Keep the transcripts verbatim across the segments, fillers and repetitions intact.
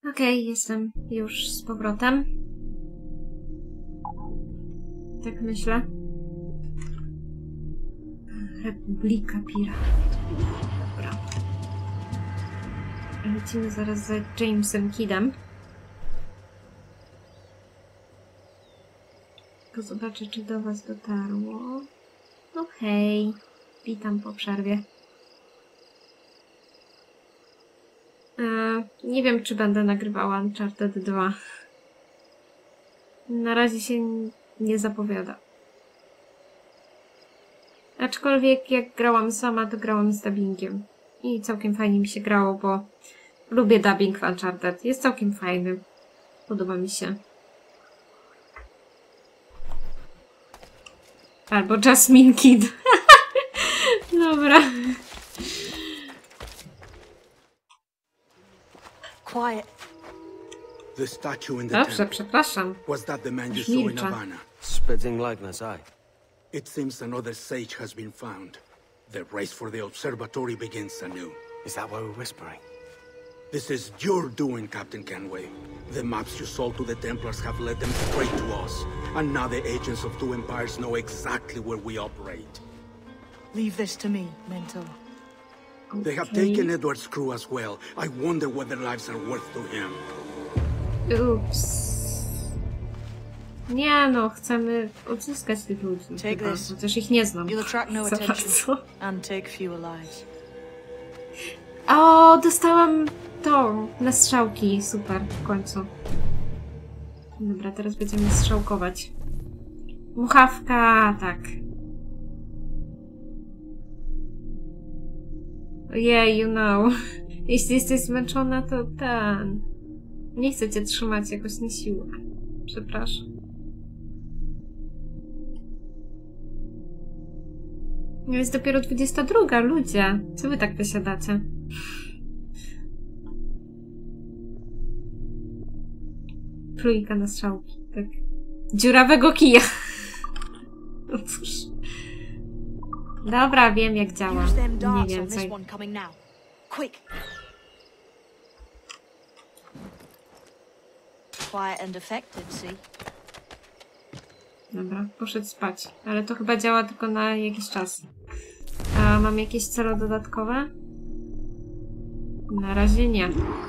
Okej, okay, jestem już z powrotem. Tak myślę. Republika Piratów. Dobra. Lecimy zaraz za Jamesem Kiddem. Tylko zobaczę, czy do was dotarło. No hej. Witam po przerwie. Eee, nie wiem, czy będę nagrywała Uncharted dwa. Na razie się nie zapowiada. Aczkolwiek jak grałam sama, to grałam z dubbingiem. I całkiem fajnie mi się grało, bo lubię dubbing w Uncharted. Jest całkiem fajny. Podoba mi się. Albo Jasmine Kidd. Dobra. Quiet. The statue in the Dobrze, temple. przepraszam. Was that the man you Już saw in milczę. Havana? Spitting likeness, aye. It seems another sage has been found. The race for the observatory begins anew. Is that why we're whispering? This is your doing, Captain Kenway. The maps you sold to the Templars have led them straight to us. And now the agents of two empires know exactly where we operate. Leave this to me, Mentor. They have Okay. taken Edward's crew as well. I wonder what their lives are worth to him. Ups. Nie no, chcemy odzyskać tych ludzi. Take Chyba, this. chociaż ich nie znam. You'll attract no Za attention bardzo. and take fewer lives. O, dostałam to na strzałki. Super, w końcu. Dobra, teraz będziemy strzałkować. Muchawka, tak. Ojej, you know. Jeśli jesteś zmęczona, to ten... Nie chcę cię trzymać jakoś na siłę. Przepraszam. Jest dopiero dwudziesta druga, ludzie. Co wy tak wysiadacie? Trójka na strzałki, tak. Dziurawego kija. No cóż. Dobra, wiem jak działa. Use them Mniej darts on this więcej. one coming now. Quick. Quiet and effective, see? Dobra, poszedł spać. Ale to chyba działa tylko na jakiś czas. A mam jakieś cele dodatkowe? Na razie nie.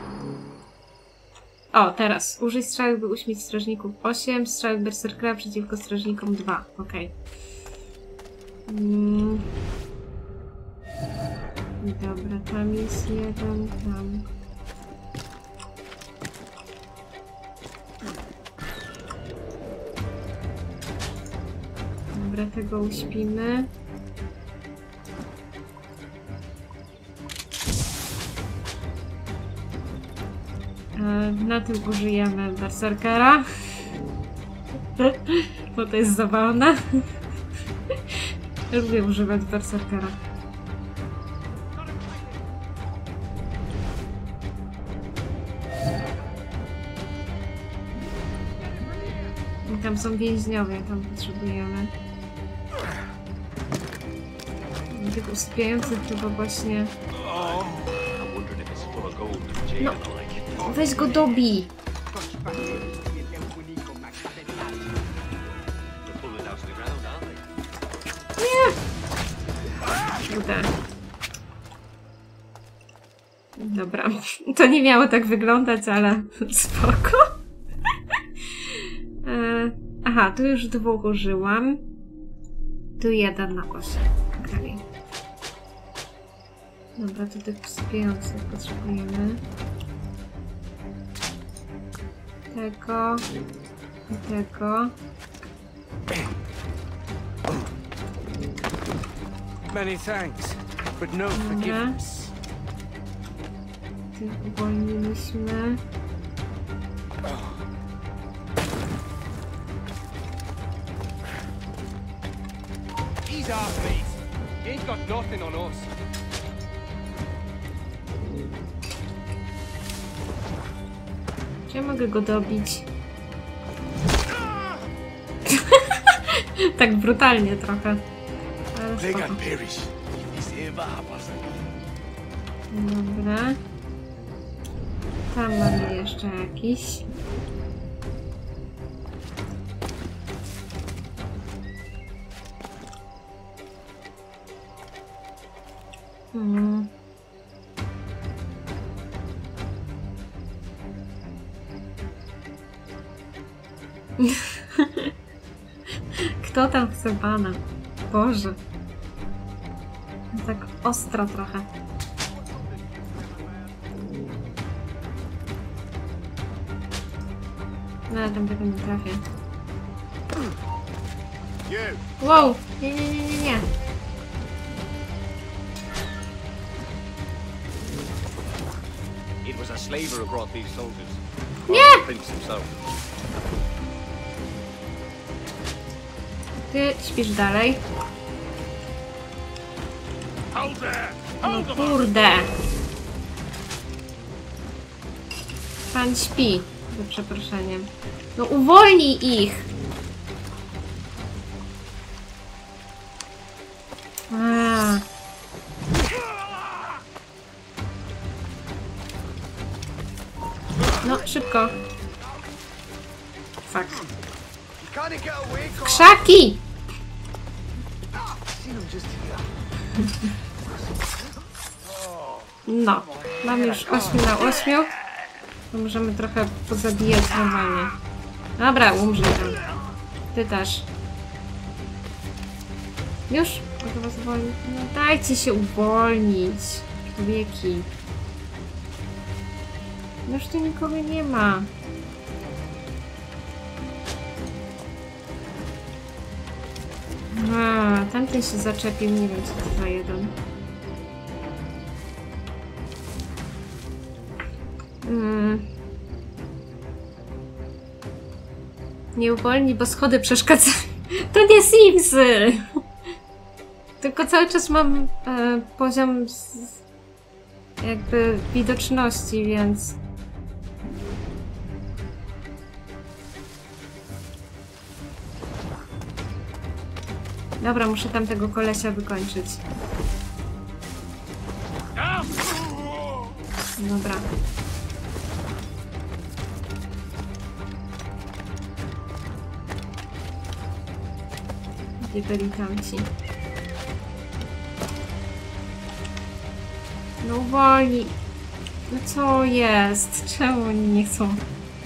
O, teraz. Użyj strzały, by uśmieć strażników osiem, strzały berserkera przeciwko strażnikom dwa. Okej. Okay. Mm. Dobra, tam jest jeden, tam. Dobra, tego uśpimy. Na tym użyjemy berserkera. Bo to jest zabawne. Lubię używać berserkera. I tam są więźniowie, tam potrzebujemy. Tych usypiających chyba właśnie... No, weź go dobij! Nie! Uda. Dobra, to nie miało tak wyglądać, ale spoko. e, aha, tu już dwóch użyłam. Tu jeden na osiem. Okay. Dobra, to tych wsypiających potrzebujemy. Tego. I tego. Many thanks, but no Dobra. forgiveness. Tych uwolniliśmy. He's our face. He ain't got nothing on us. Czy ja mogę go dobić? Tak brutalnie trochę. Ale They spoko. got perish. This ever happens. Dobra. Tam mamy jeszcze jakiś. Hmm. Kto tam chce bana? Boże. Tak ostro trochę. No ale tam tego nie trafię. Wow! Nie, nie, nie, nie, nie. It was a slaver who brought these soldiers. Nie! The prince himself. Ty śpisz dalej. Hold there! No kurde. Pan śpi. Za przeproszeniem. No uwolnij ich! A. No, szybko. Fuck. Krzaki! No, mamy już osiem na ośmiu. To możemy trochę pozabijać normalnie. Dobra, umrzyj tam. Ty też. Już? Mogę was uwolnić? No, dajcie się uwolnić. Człowieki. Już tu nikogo nie ma. A, tamten się zaczepił, nie wiem co to za jeden. Hmm. Nie uwolni, bo schody przeszkadzają. To nie Simsy! Tylko cały czas mam e, poziom z, jakby widoczności, więc... Dobra, muszę tamtego kolesia wykończyć. Dobra. Gdzie byli tamci? No uwolnij! No co jest? Czemu oni nie chcą?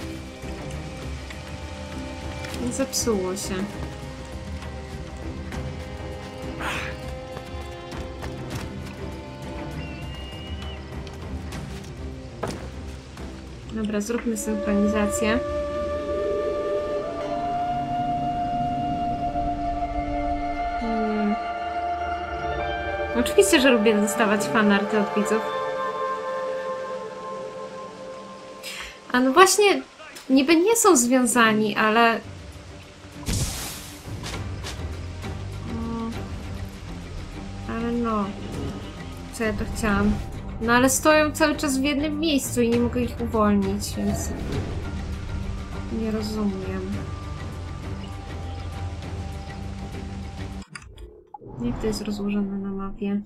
Zepsuło się. Dobra, zróbmy synchronizację. Hmm. Oczywiście, że lubię dostawać fanarty od widzów. A no właśnie, niby nie są związani, ale... No. Ale no... Co ja to chciałam? No ale stoją cały czas w jednym miejscu i nie mogę ich uwolnić, więc... Nie rozumiem. Jak to jest rozłożone na mapie?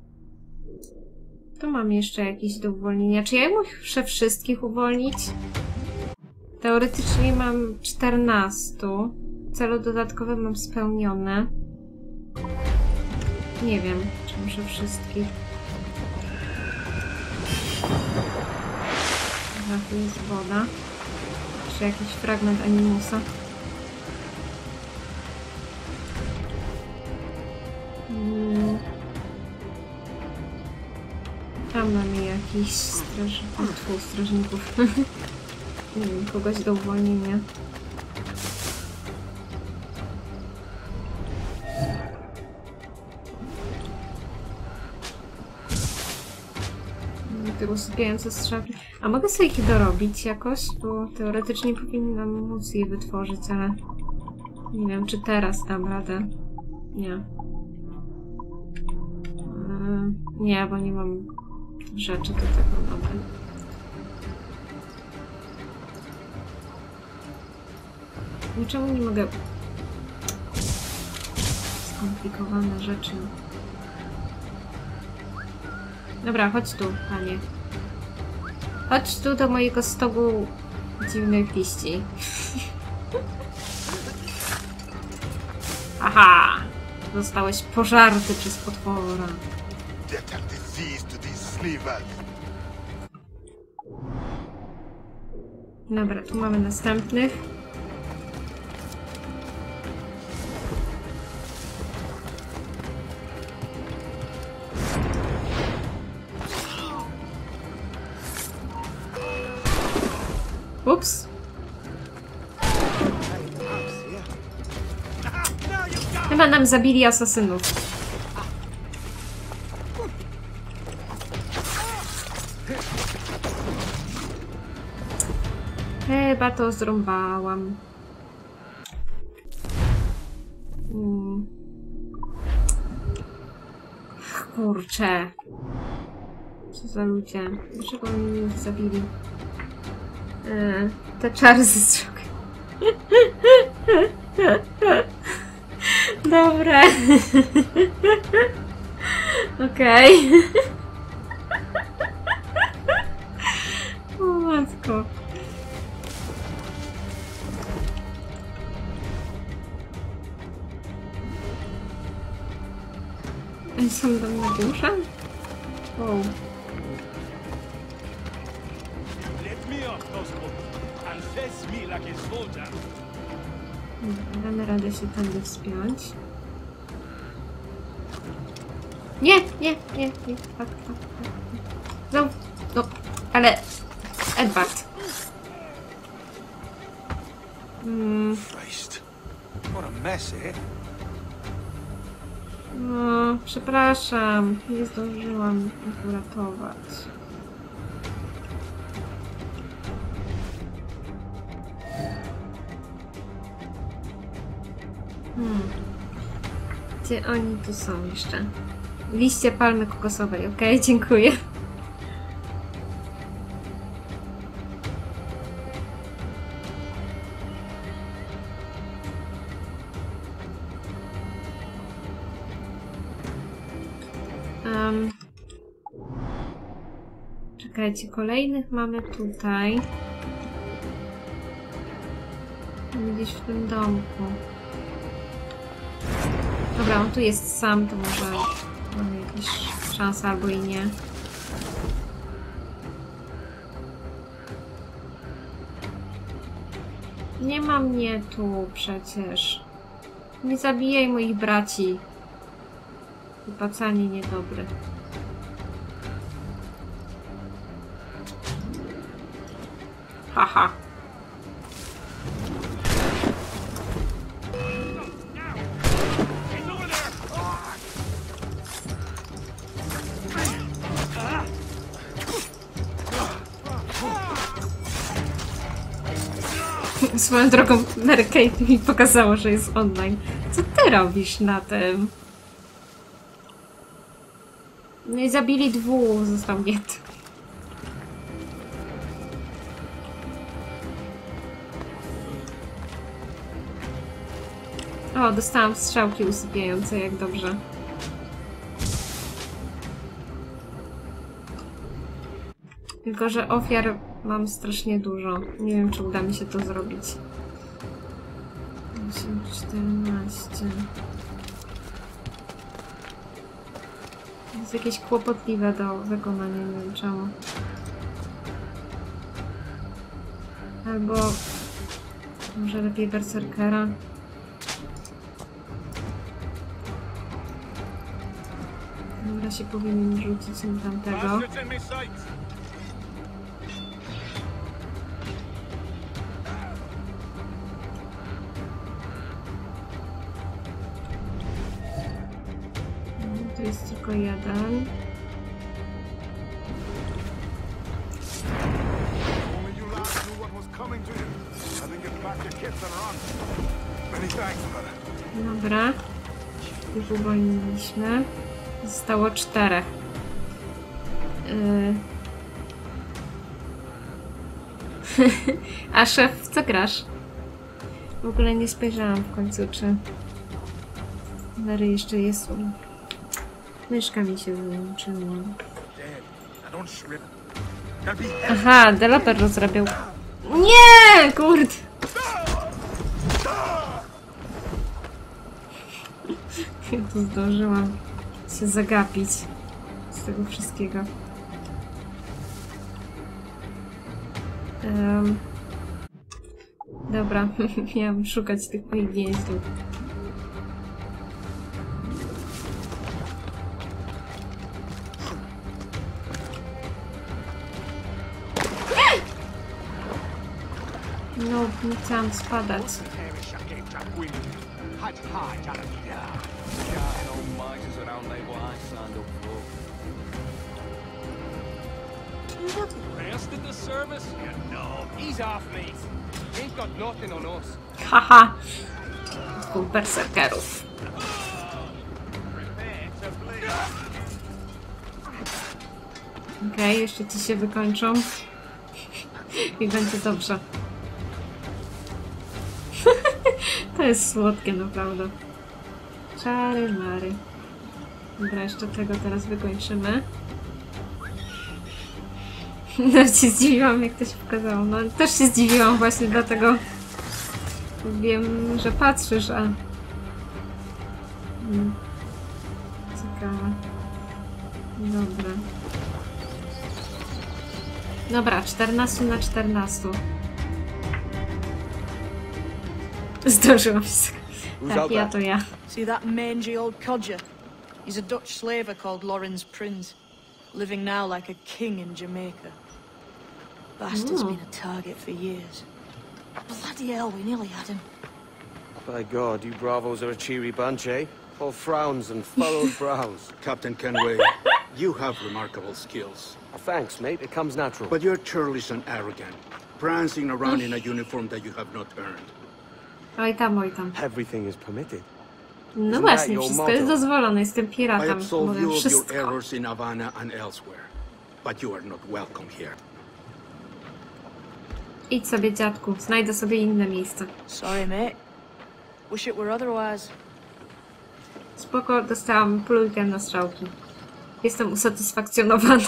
Tu mam jeszcze jakieś do uwolnienia. Czy ja muszę wszystkich uwolnić? Teoretycznie mam czternastu. Cele dodatkowe mam spełnione. Nie wiem, czy muszę wszystkich. Aha, tu jest woda. Czy jakiś fragment animusa. Hmm. Tam mamy jakiś straż... Tfu, strażników. Nie wiem, kogoś do uwolnienia. Te usypiające strzałki. A mogę sobie ich dorobić jakoś? Bo teoretycznie powinnam móc je wytworzyć, ale... Nie wiem, czy teraz dam radę. Nie. Yy, nie, bo nie mam rzeczy do tego nawet. Niczemu nie mogę... Skomplikowane rzeczy. Dobra, chodź tu, panie. Chodź tu do mojego stogu dziwnych liści. Aha! Zostałeś pożarty przez potwora. Deadly disease to these slivers. Dobra, tu mamy następnych. Ups. Chyba nam zabili asasynów. Chyba to zrąbałam. Hmm. Kurczę. Co za ludzie. Dlaczego oni mnie zabili? Eee, te czary ze strzałki. Dobre. Okej. O matko. Oni są do mnie dusza? Wow. Let me off those books and face me like a soldier. Damy radę się tędy wspiąć. Nie, nie, nie, nie. Tak, tak, tak. No, no, ale... Edward. Hmm, Christ. What a mess, eh? no, przepraszam. Nie zdążyłam ich uratować. Hmm. Gdzie oni tu są jeszcze? Liście palmy kokosowej, okej, dziękuję. Um. Czekajcie, kolejnych mamy tutaj. Gdzieś w tym domku. Dobra, on tu jest sam, to może mamy jakieś szanse albo i nie. Nie ma mnie tu przecież. Nie zabijaj moich braci. Wypacanie niedobre. Haha. Swoją drogą Mary Kate mi pokazało, że jest online. Co ty robisz na tym? No i zabili dwóch, został jeden. O, dostałam strzałki usypiające, jak dobrze. Tylko że ofiar mam strasznie dużo. Nie wiem, czy uda mi się to zrobić. osiem, czternaście. Jest jakieś kłopotliwe do wykonania, nie wiem czemu. Albo może lepiej berserkera. Dobra, się powinien rzucić na tamtego. Bastards in my sights. Tu jest tylko jeden. Only you lads knew what was coming to you. I think get back your kits and run. Many thanks, brother. Dobra. Już uwolniliśmy. Zostało czterech. Yy. A szef, w co grasz? W ogóle nie spojrzałam w końcu, czy Mary jeszcze jest. Myszka mi się wyłączyła. Dead. I don't shred. There'll be Aha, deweloper rozrabiał. Nie, kurde. Ja tu zdążyłam się zagapić z tego wszystkiego. Um, dobra, miałam szukać tych moich więźniów. No, nie chciałam spadać. Rest at the service? Yeah, no. He's off, mate. Ain't got nothing on us. Haha! Dwóch berserkerów. Okej, okay, jeszcze ci się wykończą. I będzie dobrze. To jest słodkie, naprawdę. Czary mary. Dobra, jeszcze tego teraz wykończymy. No się zdziwiłam, jak to się pokazało. No też się zdziwiłam właśnie, dlatego wiem, że patrzysz, a... Hmm. Ciekawe. Dobra. Dobra, czternaście na czternaście. Zdążyłam się. Tak, ja to ja. See that mangy old codger? He's a Dutch slaver called Lawrence Prince, living now like a king in Jamaica. Bastard's Ooh. been a target for years. Bloody hell, we nearly had him. By God, you bravos are a cheery bunch, eh? All frowns and furrowed brows. Captain Kenway, you have remarkable skills. Thanks, mate. It comes natural. But you're churlish and arrogant, prancing around in a uniform that you have not earned. Oj tam, oj tam. Everything is permitted. No Isn't właśnie, that your wszystko jest motto? dozwolone. Jestem I piratem. absolve Mówię you of your wszystko. errors in Havana and elsewhere, but you are not welcome here. Idź sobie, dziadku. Znajdę sobie inne miejsce. Sorry, mate. Wish it were otherwise. Spoko, dostałam plujkę na strzałki. Jestem usatysfakcjonowana.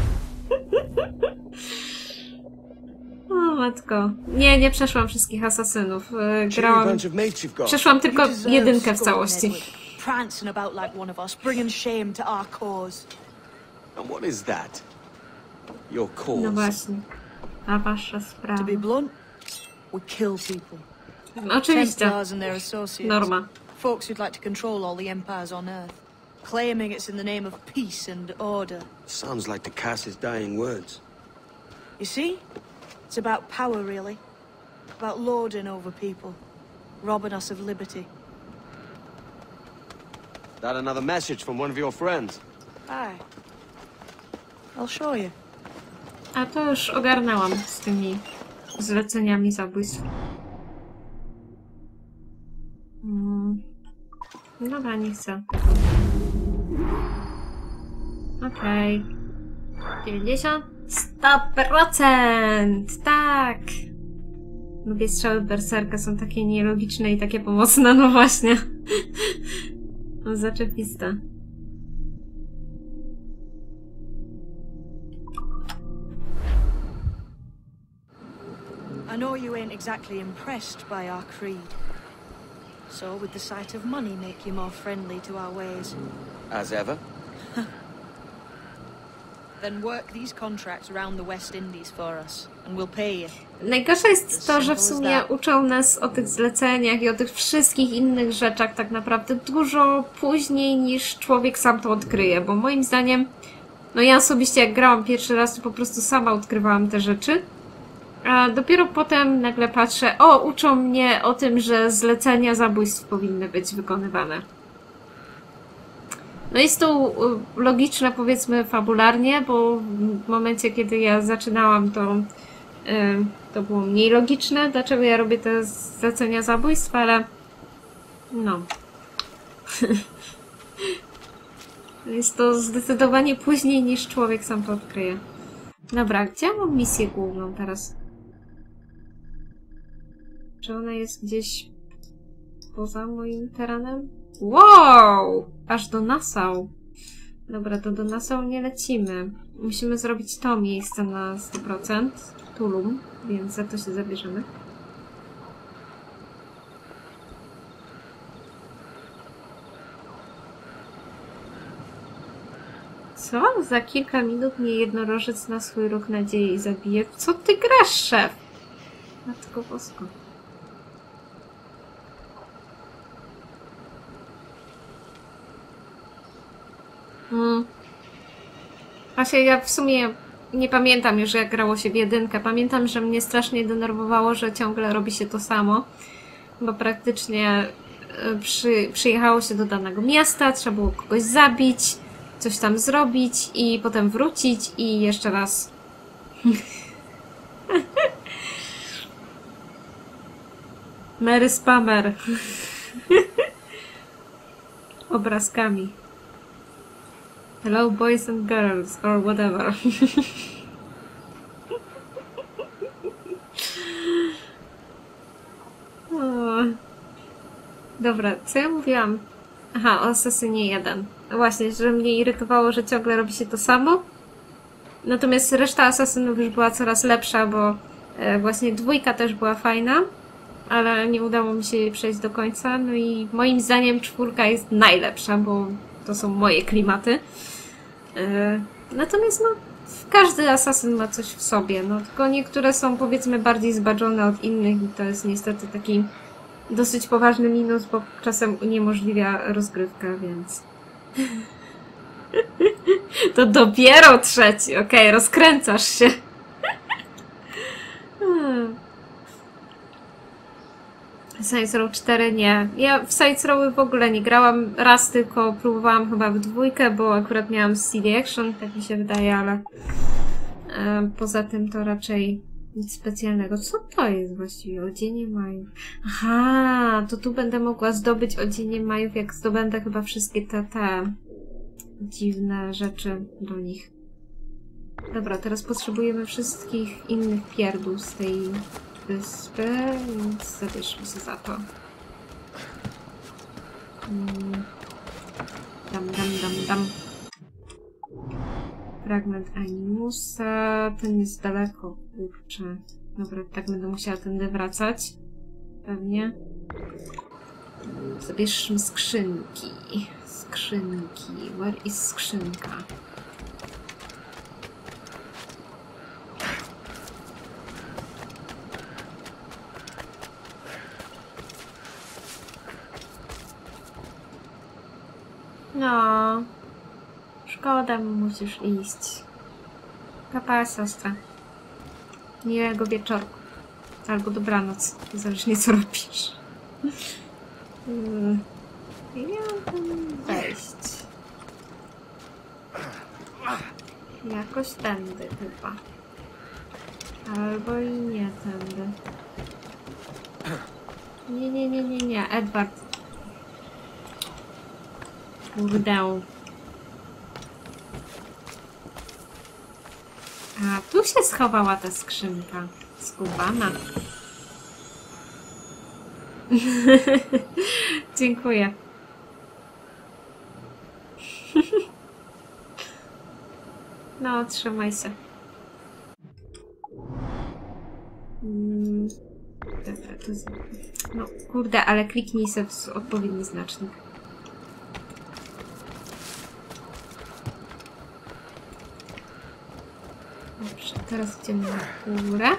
O matko. Nie, nie przeszłam wszystkich asasynów. E, Cheery Grałam... bunch of mates you've got. Przeszłam tylko You deserve jedynkę w scorn, całości. Edward. Prancing about like one of us, bringing shame to our cause. And what is that? Your No cause. właśnie. A wasza sprawa. To be blunt, we kill people. No, oczywiście. Templars and their associates. Norma. Folks who'd like to control all the empires on Earth. Claiming it's in the name of peace and order. Sounds like the Cass's dying words. You see? It's about power, really. About lording over people. Robbing us of liberty. That another message from one of your friends? Aye. I'll show you. A to już ogarnęłam z tymi zleceniami zabójstw. Mm. Dobra, nie chcę. Okej. Okay. dziewięćdziesiąt? sto procent! Tak! Lubię strzały berserka, są takie nielogiczne i takie pomocne, no właśnie. No, zaczepiste. I know you ain't exactly impressed by our creed. So would the sight of money make you more friendly to our ways? As ever. Then work these contracts around the West Indies for us, and we'll pay you. Najgorsze jest to, że w sumie uczą nas o tych zleceniach i o tych wszystkich innych rzeczach tak naprawdę dużo później niż człowiek sam to odkryje, bo moim zdaniem, no ja osobiście jak grałam pierwszy raz, to po prostu sama odkrywałam te rzeczy, a dopiero potem nagle patrzę, o, uczą mnie o tym, że zlecenia zabójstw powinny być wykonywane. No jest to logiczne, powiedzmy, fabularnie, bo w momencie, kiedy ja zaczynałam, to yy, to było mniej logiczne, dlaczego ja robię te zlecenia zabójstw, ale no. Jest to zdecydowanie później niż człowiek sam to odkryje. Dobra, gdzie mam misję główną teraz? Czy ona jest gdzieś poza moim terenem? Wow! Aż do Nassau. Dobra, to do Nassau nie lecimy. Musimy zrobić to miejsce na sto procent. Tulum, więc za to się zabierzemy. Co? Za kilka minut mnie jednorożec na swój róg nadziei zabije. Co ty grasz, szef? Matko bosko. Hmm. Właśnie ja w sumie nie pamiętam już, jak grało się w jedynkę. Pamiętam, że mnie strasznie denerwowało, że ciągle robi się to samo. Bo praktycznie przy, przyjechało się do danego miasta, trzeba było kogoś zabić, coś tam zrobić i potem wrócić i jeszcze raz. Mary Spammer. Obrazkami. Hello boys and girls, or whatever. O. Dobra, co ja mówiłam? Aha, o Assassinie jeden. Właśnie, że mnie irytowało, że ciągle robi się to samo. Natomiast reszta Assassinów już była coraz lepsza, bo e, właśnie dwójka też była fajna, ale nie udało mi się jej przejść do końca. No i moim zdaniem czwórka jest najlepsza, bo to są moje klimaty. E, natomiast no, każdy Assassin ma coś w sobie, no tylko niektóre są powiedzmy bardziej zbadżone od innych i to jest niestety taki dosyć poważny minus, bo czasem uniemożliwia rozgrywkę, więc... To dopiero trzeci, okej, okay, rozkręcasz się. hmm. Saints Row cztery nie. Ja w Saints Row w ogóle nie grałam. Raz tylko próbowałam chyba w dwójkę, bo akurat miałam C D Action, tak mi się wydaje, ale e, poza tym to raczej nic specjalnego. Co to jest właściwie? Odzienie Majów. Aha, to tu będę mogła zdobyć odzienie Majów, jak zdobędę chyba wszystkie te, te dziwne rzeczy do nich. Dobra, teraz potrzebujemy wszystkich innych pierdół z tej wyspy, więc zabierzmy się za to. Hmm. Dam, dam, dam, dam. Fragment Animusa. Ten jest daleko, kurczę. Dobra, tak będę musiała tędy wracać. Pewnie. Zabierzmy skrzynki. Skrzynki. Where is skrzynka? No. Szkoda, musisz iść. Papa, siostra. Miłego wieczorku. Albo dobranoc. Zależnie co robisz. Hmm. Ja tam wejść. Jakoś tędy chyba. Albo i nie tędy. Nie, nie, nie, nie, nie. Edward. Kurde. A, tu się schowała ta skrzynka. Skubana. Dziękuję. No, trzymaj się. Mm, dobra, to z... No, kurde, ale kliknij sobie w odpowiedni znacznik. Dobrze, teraz idziemy na górę.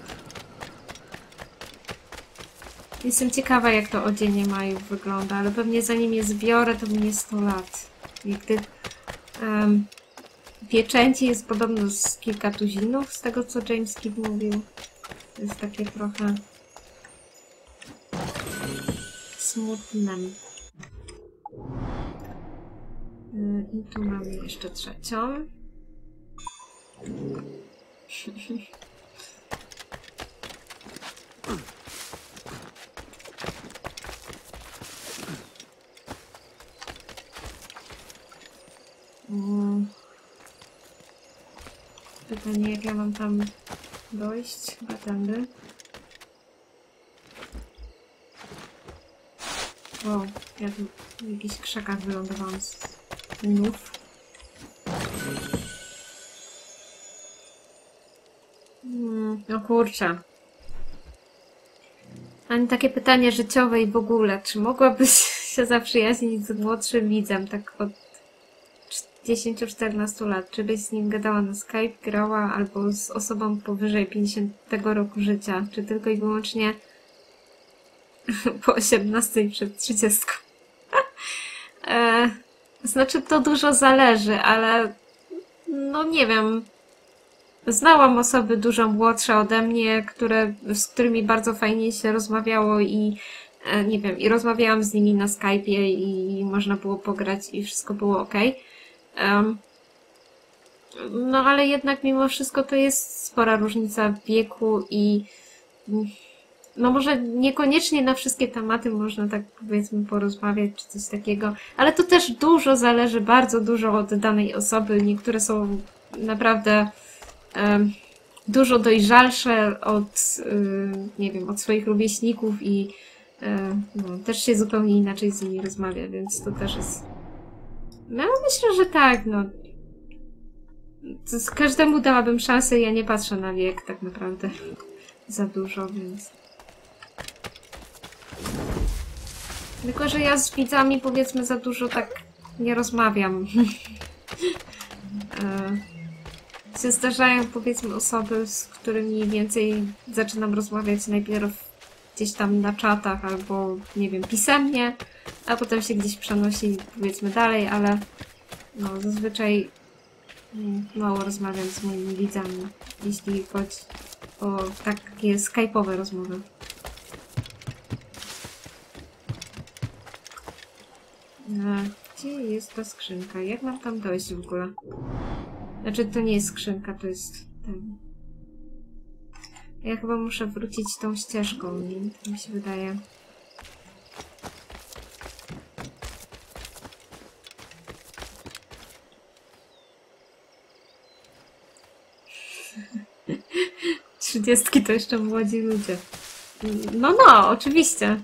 Jestem ciekawa, jak to odzienie Majów wygląda, ale pewnie zanim je zbiorę, to minie sto lat. Jak tych um, pieczęci jest podobno z kilka tuzinów, z tego co James Kidd mówił. To jest takie trochę smutne. I tu mamy jeszcze trzecią. Mm. Pytanie, jak ja mam tam dojść? Chyba tędy. O, ja tu w jakichś krzakach wylądowałam z nów. No kurczę. Ani takie pytanie życiowe i w ogóle. Czy mogłabyś się zaprzyjaźnić z młodszym widzem, tak od dziesięciu czternastu lat? Czy byś z nim gadała na Skype, grała, albo z osobą powyżej pięćdziesiątego roku życia? Czy tylko i wyłącznie po osiemnastej przed trzydziestką? e, znaczy, to dużo zależy, ale no nie wiem. Znałam osoby dużo młodsze ode mnie, które, z którymi bardzo fajnie się rozmawiało i e, nie wiem, i rozmawiałam z nimi na Skype'ie i można było pograć i wszystko było ok. Um, no ale jednak mimo wszystko to jest spora różnica wieku i no może niekoniecznie na wszystkie tematy można tak powiedzmy porozmawiać czy coś takiego, ale to też dużo zależy, bardzo dużo od danej osoby. Niektóre są naprawdę um, dużo dojrzalsze od, um, nie wiem, od swoich rówieśników i um, no, też się zupełnie inaczej z nimi rozmawia, więc to też jest... No myślę, że tak, no. To z każdemu dałabym szansę, ja nie patrzę na wiek tak naprawdę za dużo, więc... Tylko, że ja z widzami powiedzmy za dużo tak nie rozmawiam. e, się zdarzają powiedzmy osoby, z którymi więcej zaczynam rozmawiać najpierw gdzieś tam na czatach albo nie wiem, pisemnie, a potem się gdzieś przenosi powiedzmy dalej, ale no zazwyczaj mało rozmawiam z moimi widzami, jeśli chodzi o takie skype'owe rozmowy. Gdzie jest ta skrzynka? Jak mam tam dojść w ogóle? Znaczy, to nie jest skrzynka, to jest ten... Ja chyba muszę wrócić tą ścieżką, nie? To mi się wydaje. Trzydziestki to jeszcze młodzi ludzie. No, no, oczywiście.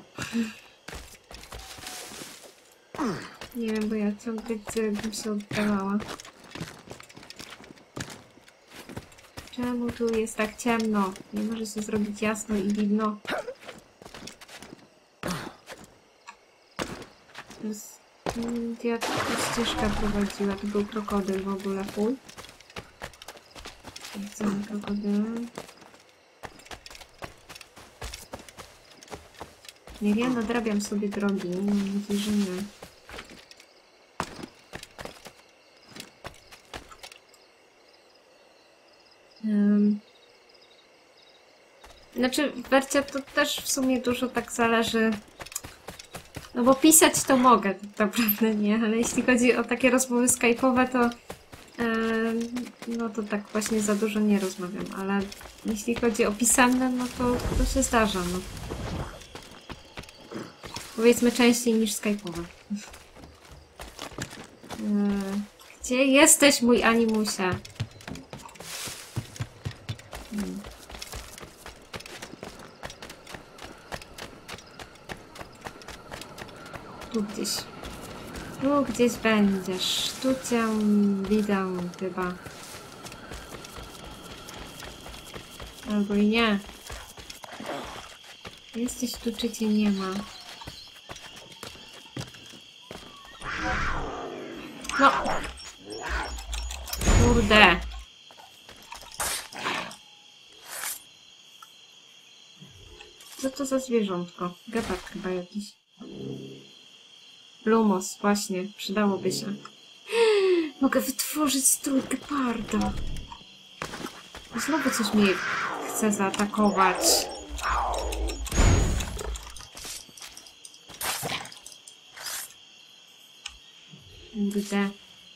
Nie wiem, bo ja ciągle gdzie bym się oddawała. Czemu tu jest tak ciemno? Nie może się zrobić jasno i widno. Gdzie ta ścieżka prowadziła? To był krokodyl w ogóle, full. Chcemy krokodylem. Nie wiem, nadrabiam sobie drogi. Mam nadzieję, że nie. Um. Znaczy, Wercia, to też w sumie dużo tak zależy. No bo pisać to mogę, tak naprawdę nie, ale jeśli chodzi o takie rozmowy skype'owe, to um, no to tak właśnie za dużo nie rozmawiam, ale jeśli chodzi o pisemne, no to, to się zdarza, no. Powiedzmy częściej niż skype'owe. Gdzie jesteś, mój animusie? Hmm. Tu gdzieś. Tu gdzieś będziesz. Tu cię widzę chyba. Albo i nie. Jesteś tu, czy cię nie ma? No. Kurde. Co to za zwierzątko? Gepard chyba jakiś. Lumos, właśnie. Przydałoby się. Mogę wytworzyć strój geparda. Znowu coś mnie chce zaatakować. Kurde.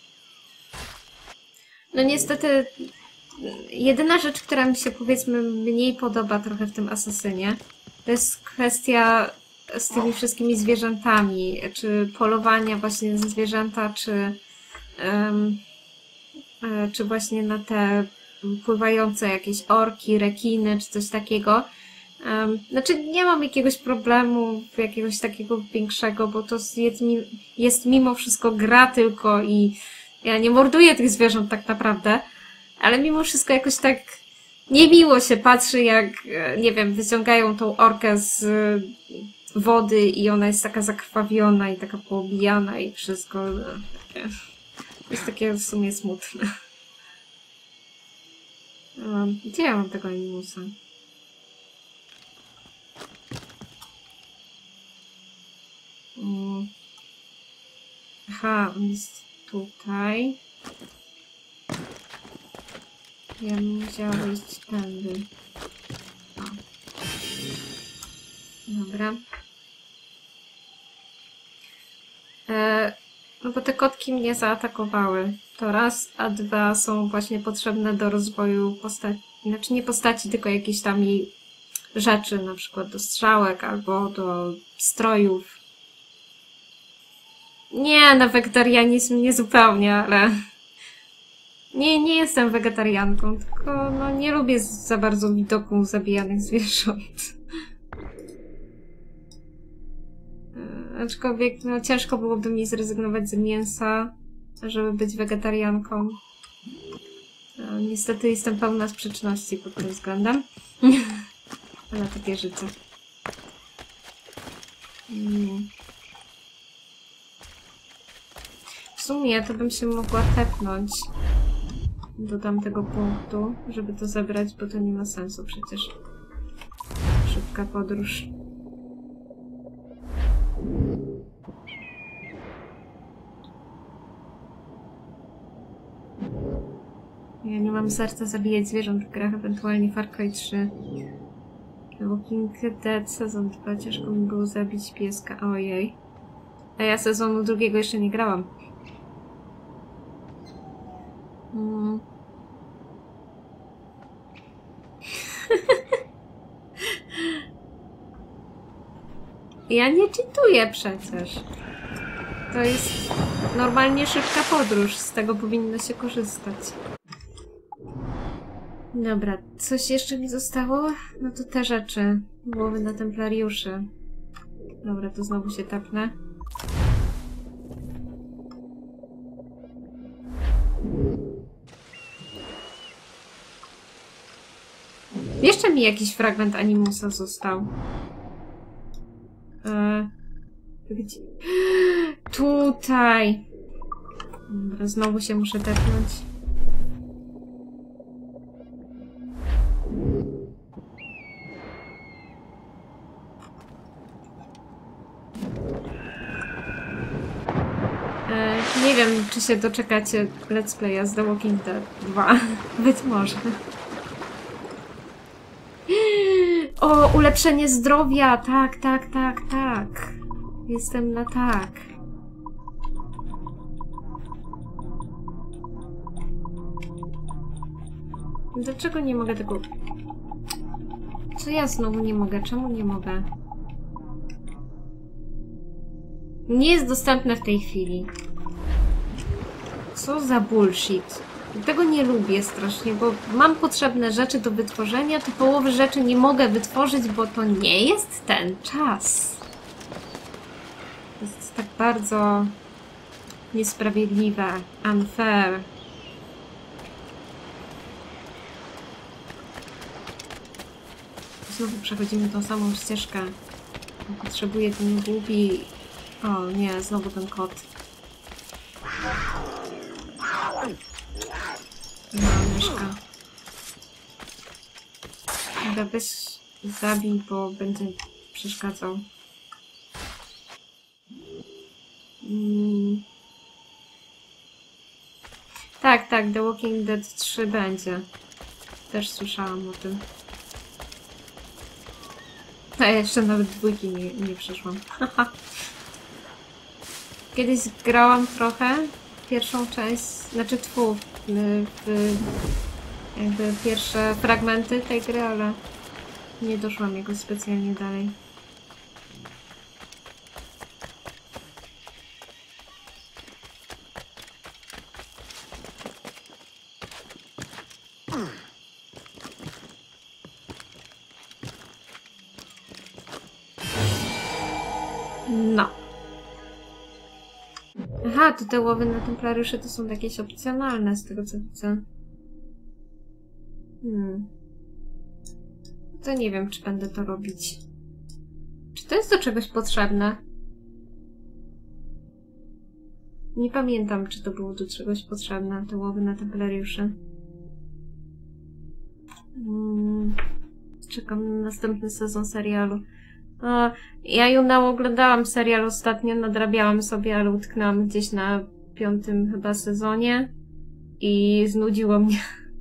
No niestety jedyna rzecz, która mi się powiedzmy mniej podoba trochę w tym Asasynie, to jest kwestia z tymi wszystkimi zwierzętami, czy polowania właśnie ze zwierzęta, czy um, czy właśnie na te pływające jakieś orki, rekiny, czy coś takiego. Um, znaczy nie mam jakiegoś problemu, jakiegoś takiego większego, bo to jest, jest mimo wszystko gra tylko i ja nie morduję tych zwierząt tak naprawdę, ale mimo wszystko jakoś tak Niemiło się patrzy, jak, nie wiem, wyciągają tą orkę z wody i ona jest taka zakrwawiona i taka poobijana i wszystko. To jest takie w sumie smutne. Gdzie ja mam tego animusa? Aha, on jest tutaj. Ja bym musiała iść tędy. O. Dobra. E, no bo te kotki mnie zaatakowały. To raz, a dwa są właśnie potrzebne do rozwoju postaci. Znaczy nie postaci, tylko jakichś tam rzeczy, na przykład do strzałek albo do strojów. Nie, na wegetarianizm nie zupełnie, ale... Nie, nie jestem wegetarianką, tylko no nie lubię za bardzo widoku zabijanych zwierząt. Aczkolwiek no, ciężko byłoby mi zrezygnować z mięsa, żeby być wegetarianką. No, niestety jestem pełna sprzeczności pod tym względem. Ale takie życie. Hmm. W sumie to bym się mogła tepnąć do tamtego punktu, żeby to zebrać, bo to nie ma sensu przecież. Szybka podróż. Ja nie mam serca zabijać zwierząt w grach, ewentualnie Far Cry trzy. The Walking Dead sezon dwa. Ciężko mi było zabić pieska. Ojej. A ja sezonu drugiego jeszcze nie grałam. Hmm. Ja nie czytuję przecież. To jest normalnie szybka podróż. Z tego powinno się korzystać. Dobra, coś jeszcze mi zostało? No to te rzeczy. Głowy na templariuszy. Dobra, to znowu się tapnę. Jeszcze mi jakiś fragment animusa został. Eee, gdzie? Tutaj! Dobra, znowu się muszę tepnąć. Eee, nie wiem, czy się doczekacie let's playa z The Walking Dead dwa. Być może. O, ulepszenie zdrowia! Tak, tak, tak, tak. Jestem na tak. Dlaczego nie mogę tego... Co ja znowu nie mogę? Czemu nie mogę? Nie jest dostępne w tej chwili. Co za bullshit. Tego nie lubię strasznie, bo mam potrzebne rzeczy do wytworzenia, to połowy rzeczy nie mogę wytworzyć, bo to nie jest ten czas. To jest tak bardzo niesprawiedliwe, unfair. Znowu przechodzimy tą samą ścieżkę. Potrzebuję ten głupi... O nie, znowu ten kot. No, myszka. Dobra, weź zabij, bo będzie przeszkadzał. Mm. Tak, tak, The Walking Dead trzy będzie. Też słyszałam o tym. A ja jeszcze nawet dwójki nie, nie przeszłam. Kiedyś grałam trochę pierwszą część, znaczy tfu, w, w, jakby pierwsze fragmenty tej gry, ale nie doszłam jakoś specjalnie dalej. No. Aha, to te łowy na templariusze to są jakieś opcjonalne, z tego co widzę. Hmm. to nie wiem, czy będę to robić. Czy to jest do czegoś potrzebne? Nie pamiętam, czy to było do czegoś potrzebne, te łowy na templariuszy. Hmm. Czekam na następny sezon serialu. O, ja Junao oglądałam serial ostatnio, nadrabiałam sobie, ale utknęłam gdzieś na piątym chyba sezonie i znudziło mnie.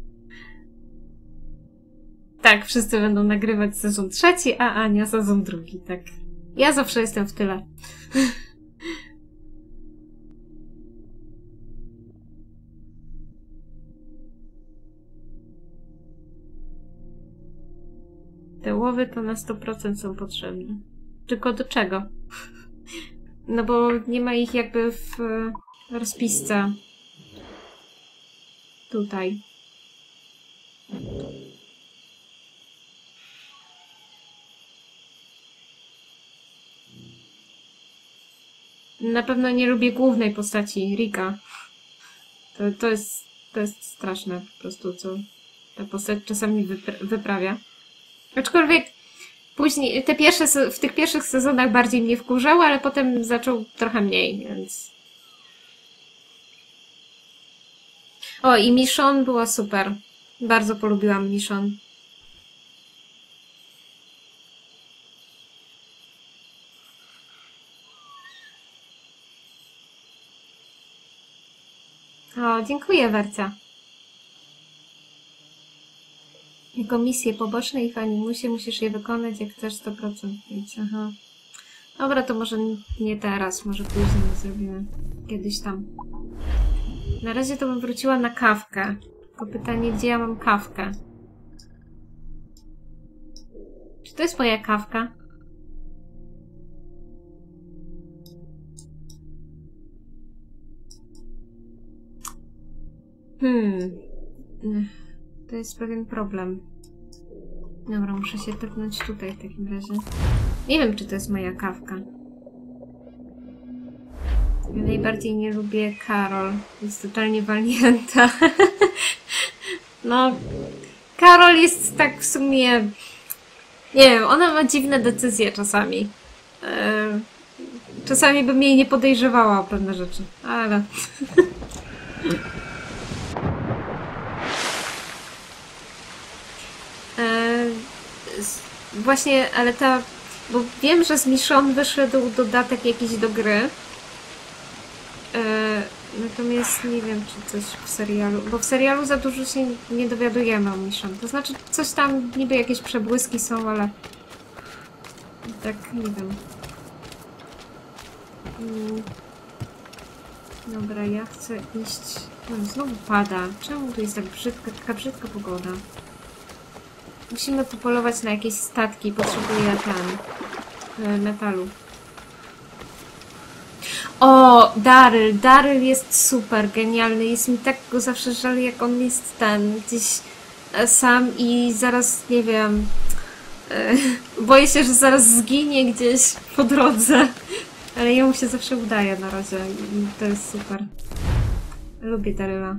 Tak, wszyscy będą nagrywać sezon trzeci, a Ania sezon drugi, tak. Ja zawsze jestem w tyle. Te łowy to na sto procent są potrzebne. Tylko do czego? No bo nie ma ich jakby w rozpisce. Tutaj. Na pewno nie lubię głównej postaci, Rika. To, to jest to jest straszne po prostu, co ta postać czasami wypra wyprawia. Aczkolwiek później, te pierwsze, w tych pierwszych sezonach bardziej mnie wkurzał, ale potem zaczął trochę mniej, więc... O, i Michonne była super. Bardzo polubiłam Michonne. O, dziękuję, Werca. Jako misje poboczne i w animusie musisz je wykonać, jak chcesz sto procent mieć. Aha. Dobra, to może nie teraz, może później zrobimy. Kiedyś tam. Na razie to bym wróciła na kawkę. Tylko pytanie, gdzie ja mam kawkę? Czy to jest moja kawka? Hmm. To jest pewien problem. Dobra, muszę się tepnąć tutaj w takim razie. Nie wiem, czy to jest moja kawka. Ja najbardziej nie lubię Karol. Jest totalnie walnięta. No, Karol jest tak w sumie... Nie wiem, ona ma dziwne decyzje czasami. Yy, czasami bym jej nie podejrzewała o pewne rzeczy, ale... Właśnie, ale ta... Bo wiem, że z Michonne wyszedł dodatek jakiś do gry. E, natomiast nie wiem, czy coś w serialu... Bo w serialu za dużo się nie dowiadujemy o Michonne. To znaczy, coś tam, niby jakieś przebłyski są, ale... Tak, nie wiem. Hmm. Dobra, ja chcę iść... No, znowu pada. Czemu tu jest tak brzydka, taka brzydka pogoda? Musimy popolować na jakieś statki. Potrzebuję ten... metalu. O! Daryl! Daryl jest super, genialny. Jest mi tak go zawsze żal, jak on jest ten... gdzieś sam i zaraz, nie wiem... boję się, że zaraz zginie gdzieś po drodze. Ale jemu się zawsze udaje na razie i to jest super. Lubię Daryla.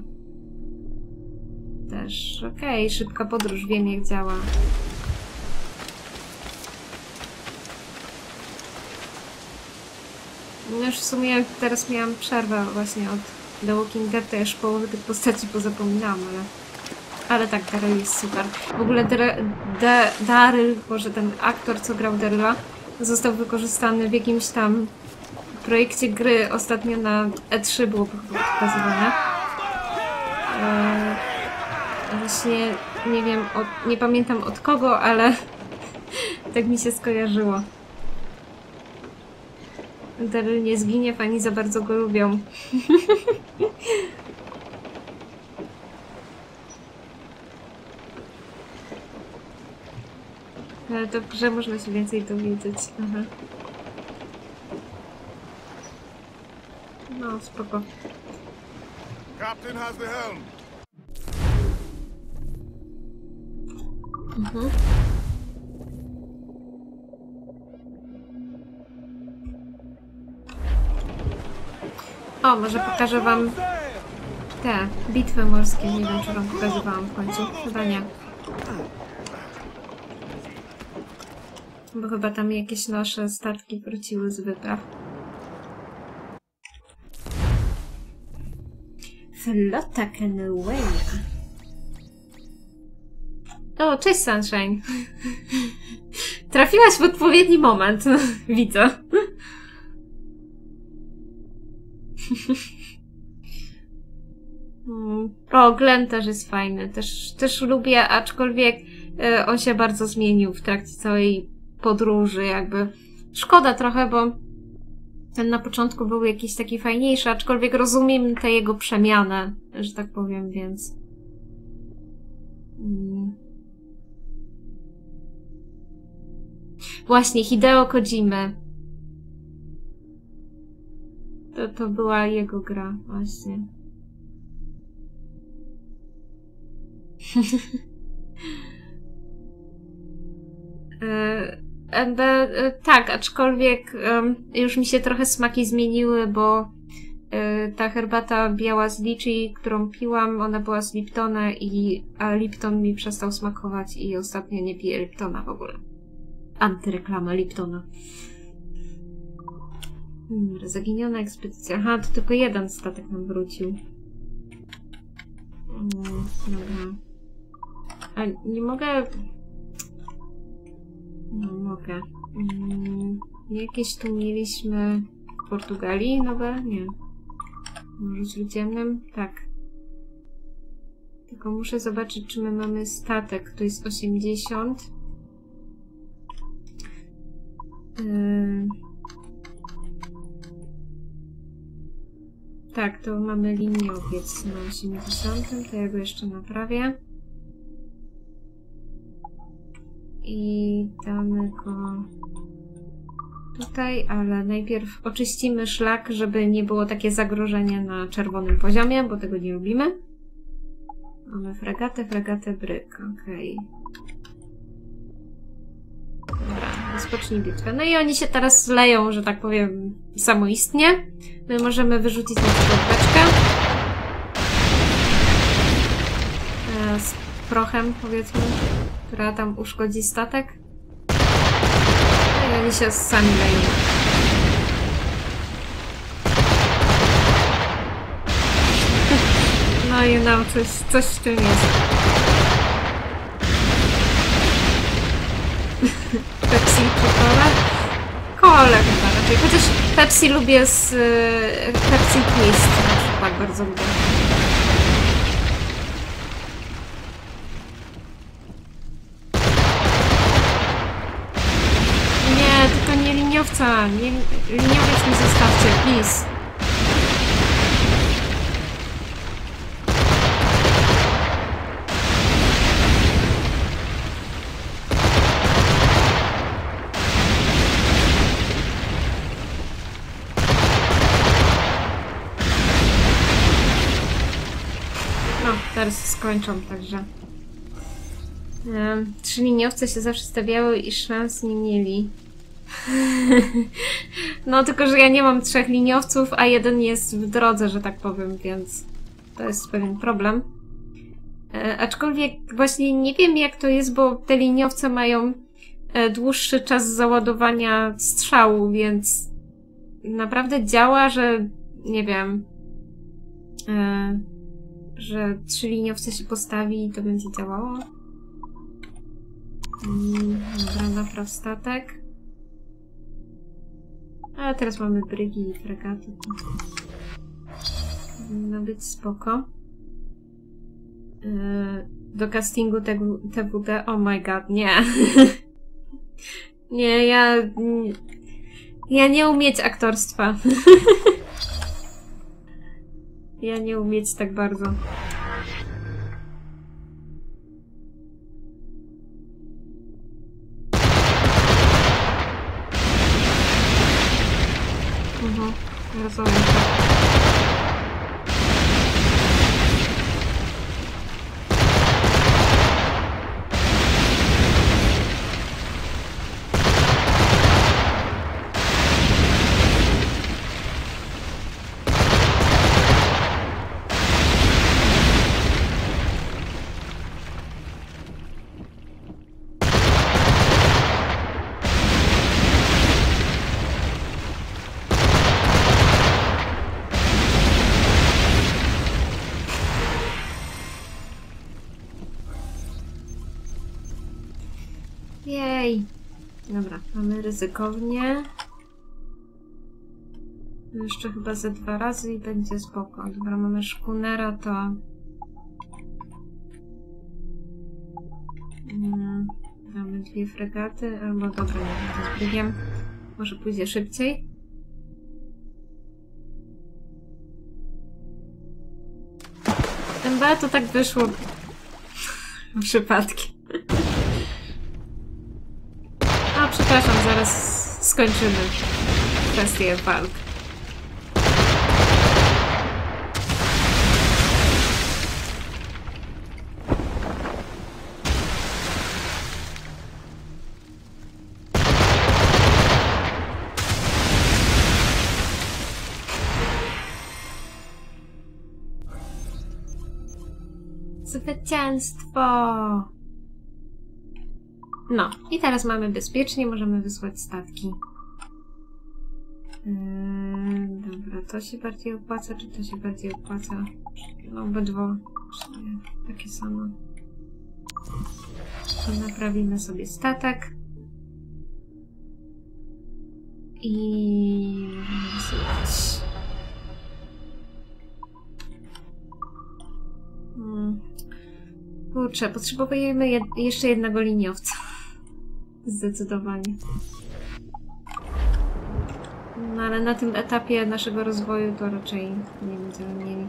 Też. Okej, okay, szybka podróż, wiem jak działa. No już w sumie teraz miałam przerwę właśnie od The Walking Dead, to już połowę tych postaci pozapominałam, ale... Ale tak, Daryl jest super. W ogóle Daryl, może ten aktor, co grał Daryla, został wykorzystany w jakimś tam projekcie gry. Ostatnio na E trzy było pokazywane. Eee, właśnie nie wiem, od, nie pamiętam od kogo, ale tak mi się skojarzyło. Daryl nie zginie, fani za bardzo go lubią. Ale to w grze można się więcej dowiedzieć. Aha. No, spoko. Captain has the helm. Mhm. O, może pokażę wam te bitwy morskie. Nie wiem, czy wam pokazywałam w końcu. Chyba nie. Bo chyba tam jakieś nasze statki wróciły z wypraw. Flota Kenwaya. O, cześć Sunshine. Trafiłaś w odpowiedni moment. Widzę. O, Glenn też jest fajny. Też, też lubię, aczkolwiek y, on się bardzo zmienił w trakcie całej podróży, jakby. Szkoda trochę, bo ten na początku był jakiś taki fajniejszy, aczkolwiek rozumiem tę jego przemianę, że tak powiem, więc... Mm. Właśnie, Hideo Kojimy. To, to była jego gra, właśnie. e, e, tak, aczkolwiek e, już mi się trochę smaki zmieniły, bo e, ta herbata biała z liczy, którą piłam, ona była z Liptona, i, a Lipton mi przestał smakować i ostatnio nie piję Liptona w ogóle. Antyreklama Liptona. Hmm, zaginiona ekspedycja. Aha, to tylko jeden statek nam wrócił. Hmm, dobra. A nie mogę... No, mogę. Hmm, jakieś tu mieliśmy w Portugalii nowe? Nie. Może Śródziemnym? Tak. Tylko muszę zobaczyć, czy my mamy statek. To jest osiemdziesiąt. Yy... Tak, to mamy liniowiec na osiemdziesiątym, to ja go jeszcze naprawię. I damy go tutaj, ale najpierw oczyścimy szlak, żeby nie było takie zagrożenie na czerwonym poziomie, bo tego nie lubimy. Mamy fregatę, fregatę, bryk, okej. Dobra, rozpocznij bitwę. No i oni się teraz leją, że tak powiem, samoistnie. My możemy wyrzucić na przykład beczkę. E, z prochem, powiedzmy, która tam uszkodzi statek. No i oni się sami leją. No i no, coś, coś w tym jest. Pepsi czy Cola? Cola chyba raczej. Chociaż Pepsi lubię z... Pepsi Twist na przykład bardzo lubię. Nie, tylko nie liniowca. Nie, liniowiec mi zostawcie, please. Teraz skończą, także... Um, trzy liniowce się zawsze stawiały i szans nie mieli. No, tylko że ja nie mam trzech liniowców, a jeden jest w drodze, że tak powiem, więc to jest pewien problem. E, aczkolwiek właśnie nie wiem, jak to jest, bo te liniowce mają e, dłuższy czas załadowania strzału, więc naprawdę działa, że nie wiem... E, że trzy liniowce się postawi i to będzie działało. Mm, dobra, napraw statek. A teraz mamy brygi i fregaty. Powinno być spoko. Yy, do castingu T W D. Oh my god, nie. Nie, ja... Ja nie umieć aktorstwa. Ja nie umieć tak bardzo. Mhm, rozumiem. Jej! Dobra, mamy ryzykownie. Jeszcze chyba ze dwa razy i będzie spoko. Dobra, mamy szkunera, to... Hmm, mamy dwie fregaty, albo dobra, nie wiem, z brygiem. Może pójdzie szybciej. Chyba to tak wyszło przypadkiem. A, przepraszam, zaraz skończymy kwestię walk. Zwycięstwo! No, i teraz mamy bezpiecznie, możemy wysłać statki. Yy, dobra, to się bardziej opłaca, czy to się bardziej opłaca? No, obydwa takie samo. To naprawimy sobie statek. I... możemy wysyłać. Hmm. Kurczę, potrzebujemy jed jeszcze jednego liniowca. Zdecydowanie. No ale na tym etapie naszego rozwoju to raczej nie będziemy mieli.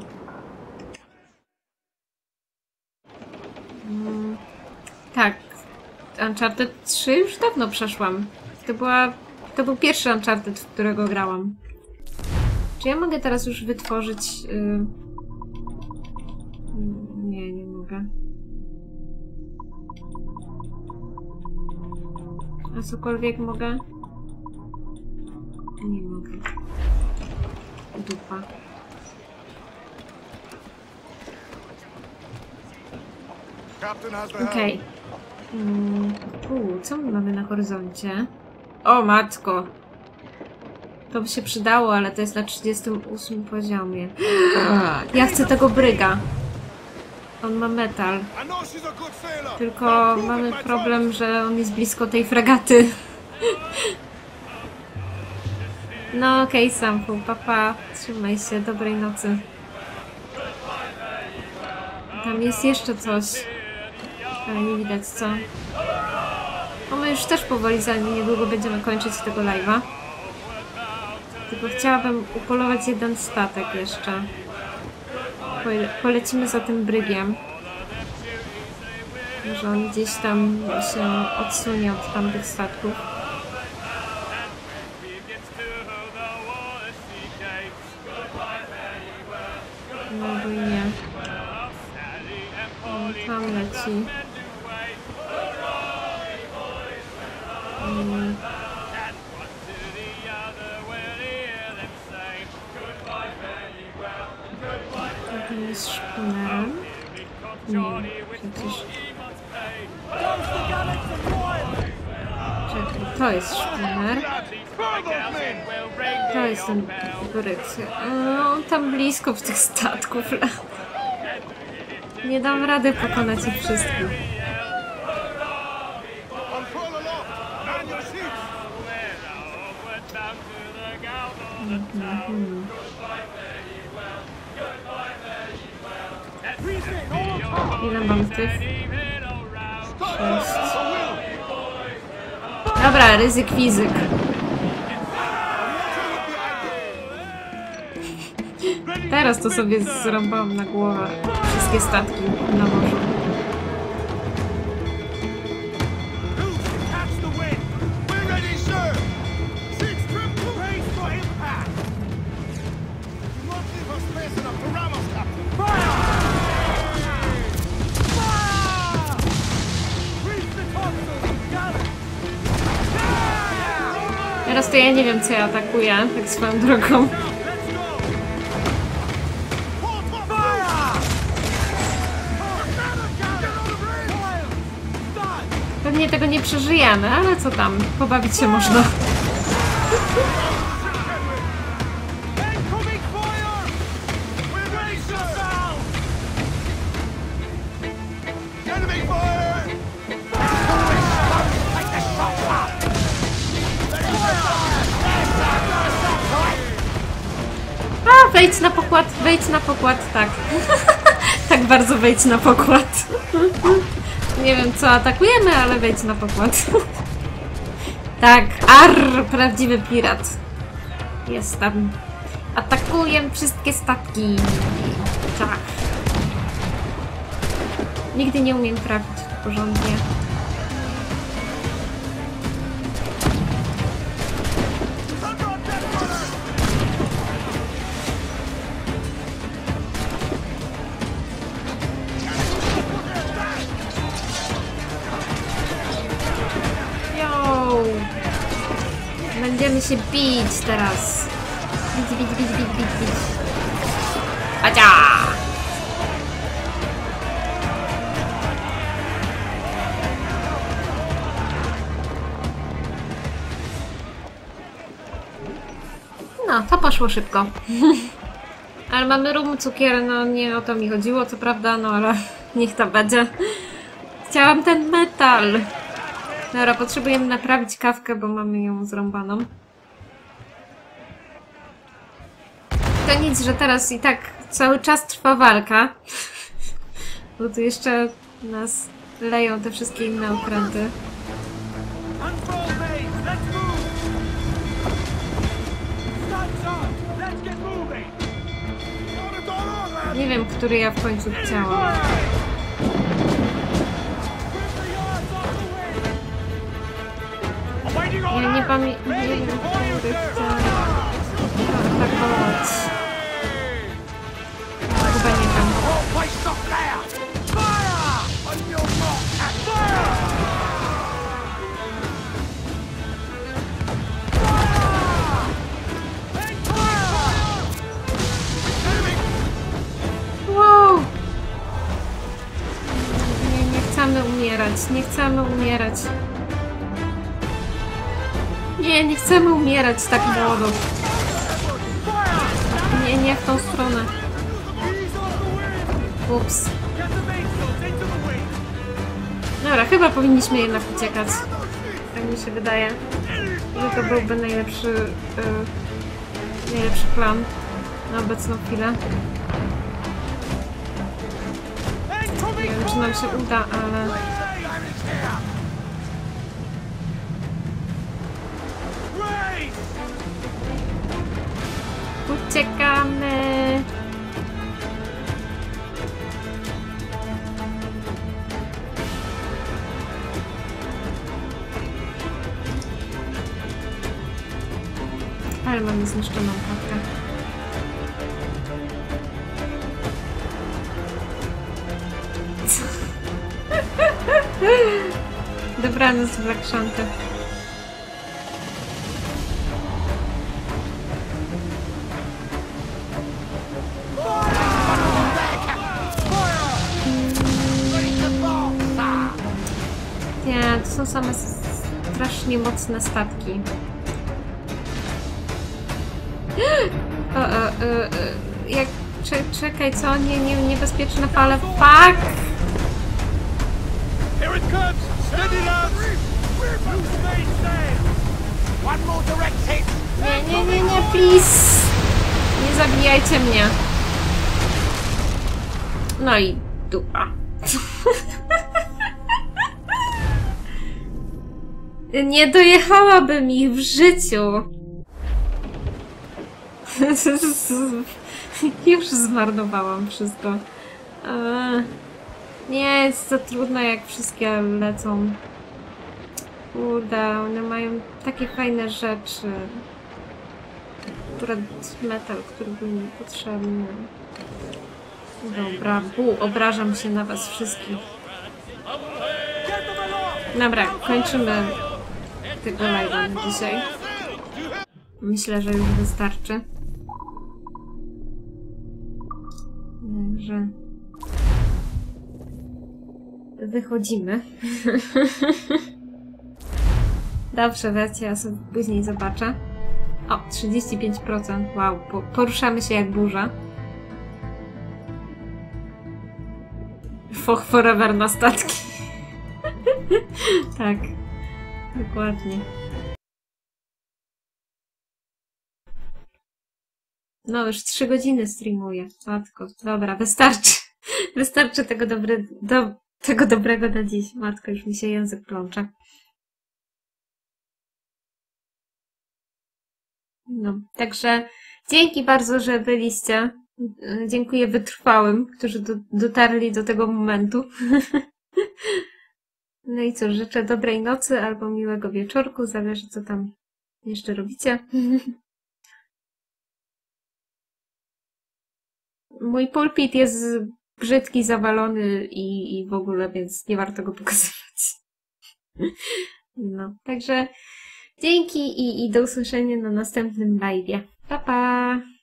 Hmm. Tak. Uncharted trzy już dawno przeszłam. To była... to był pierwszy Uncharted, w którego grałam. Czy ja mogę teraz już wytworzyć... Yy... Nie, nie mogę. A cokolwiek mogę? Nie mogę. Dupa. Okej. Okay. Hmm. U, co my mamy na horyzoncie? O matko! To by się przydało, ale to jest na trzydziestym ósmym poziomie. Ja chcę tego bryga. On ma metal. Tylko mamy problem, że on jest blisko tej fregaty. No okej, okay, Sampu, papa. Trzymaj się, dobrej nocy. Tam jest jeszcze coś. Ale nie widać co. No my już też powoli za niedługo będziemy kończyć tego live'a. Tylko chciałabym upolować jeden statek jeszcze. Pole polecimy za tym brygiem. Może on gdzieś tam się odsunie od tamtych statków. No bo nie. On tam leci. Hmm. To jest szpunerem. Nie, przecież... Czekaj, to jest szpuner. To jest ten bryk. No, tam blisko w tych statków. Nie dam rady pokonać ich wszystkich. Mhm. Ile mam tych? Sześć. Dobra, ryzyk fizyk. Teraz to sobie zrąbałam na głowę wszystkie statki na morzu. Teraz to ja nie wiem, co ja atakuję, tak swoją drogą. Pewnie tego nie przeżyjemy, ale co tam, pobawić się można. wejdź na pokład, wejdź na pokład, tak. Tak bardzo wejdź na pokład. Nie wiem co atakujemy, ale wejdź na pokład. Tak, arr, prawdziwy pirat. Jestem. Atakuję wszystkie statki. Tak. Nigdy nie umiem trafić porządnie. Yo! Będziemy się bić teraz. Bić, bić, bić, bić, bić, bić. Acia! No, to poszło szybko. Ale mamy rum, cukier, no nie o to mi chodziło, co prawda, no ale niech to będzie. Chciałam ten metal. Dobra, potrzebujemy naprawić kawkę, bo mamy ją zrąbaną. To nic, że teraz i tak cały czas trwa walka. Bo tu jeszcze nas leją te wszystkie inne okręty. Nie wiem, który ja w końcu chciałam. Ja nie pamiętam, nie wiem, który chcę atakować. Chyba nie wiem. Wow! Nie, nie chcemy umierać, nie chcemy umierać. Nie, nie chcemy umierać tak młodo. Nie, nie w tą stronę. Ups. Dobra, chyba powinniśmy jednak uciekać. Tak mi się wydaje, że to byłby najlepszy, yy, najlepszy plan na obecną chwilę. Nie wiem, czy nam się uda, ale... Uciekamy! Ale mamy zniszczoną kawkę. Dobranoc, Black Shanty. Nie, to są same strasznie mocne statki. O, o, o, o, jak... Czekaj, co? Nie, nie, niebezpieczne fale. Fuck! Here it comes! Steady, lads! New space sail! One more direct hit! Nie, nie, nie, nie, please! Nie zabijajcie mnie. No i dupa. Nie dojechałabym ich w życiu. Już zmarnowałam wszystko. Eee, nie jest to trudno, jak wszystkie lecą. Kurde, one mają takie fajne rzeczy. Akurat metal, który był mi potrzebny. Dobra, bu, obrażam się na was wszystkich. Dobra, kończymy tego live'a na dzisiaj. Myślę, że już wystarczy. Także wychodzimy. Dobrze, wersja, ja sobie później zobaczę. O, trzydzieści pięć procent. Wow, po, poruszamy się jak burza. Foch forever na statki. Tak, dokładnie. No, już trzy godziny streamuję. Matko, dobra, wystarczy. Wystarczy tego, dobre, do, tego dobrego na dziś. Matko, już mi się język plącze. No, także dzięki bardzo, że byliście. Dziękuję wytrwałym, którzy do, dotarli do tego momentu. No i cóż, życzę dobrej nocy albo miłego wieczorku, zależy co tam jeszcze robicie. Mój pulpit jest brzydki, zawalony i, i w ogóle, więc nie warto go pokazywać. No, także dzięki i, i do usłyszenia na następnym live'ie. Pa, pa!